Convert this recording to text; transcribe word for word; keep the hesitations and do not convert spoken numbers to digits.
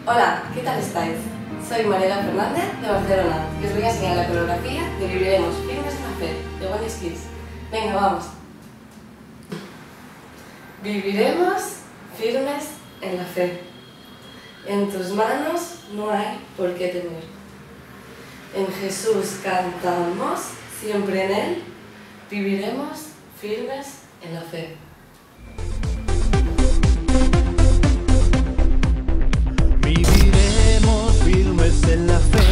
Hola, ¿qué tal estáis? Soy Mariela Fernández de Barcelona y os voy a enseñar la coreografía de Viviremos firmes en la fe de One Kids. Venga, vamos. Viviremos firmes en la fe. En tus manos no hay por qué temer. En Jesús cantamos, siempre en Él viviremos firmes en la fe. Viviremos firmes en la fe.